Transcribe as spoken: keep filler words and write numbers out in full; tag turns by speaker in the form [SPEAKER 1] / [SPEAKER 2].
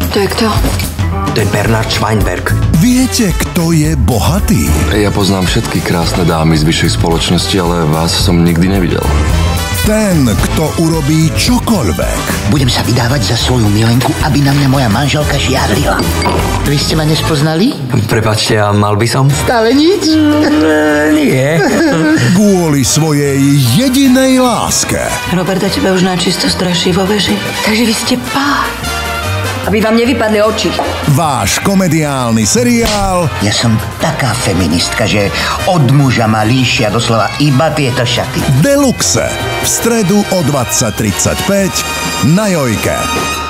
[SPEAKER 1] To je kto?
[SPEAKER 2] To je Bernard Schweinberg.
[SPEAKER 3] Viete, kto je bohatý?
[SPEAKER 4] Ja poznám všetky krásne dámy z vyššej spoločnosti, ale vás som nikdy nevidel.
[SPEAKER 3] Ten, kto urobí čokoľvek.
[SPEAKER 5] Budem sa vydávať za svoju milenku, aby na mňa moja manželka žiarlila. Vy ste ma nespoznali?
[SPEAKER 2] Prepáčte, a mal by som?
[SPEAKER 5] Stále nič?
[SPEAKER 2] Nie.
[SPEAKER 3] Kvôli svojej jedinej láske.
[SPEAKER 1] Roberta teba už načisto straší vo veži. Takže vy ste pár. Aby vám nevypadli oči.
[SPEAKER 3] Váš komediálny seriál
[SPEAKER 5] Ja som taká feministka, že od muža ma líšia doslova iba tieto šaty.
[SPEAKER 3] Deluxe v stredu o dvadsať tridsaťpäť na Jojke.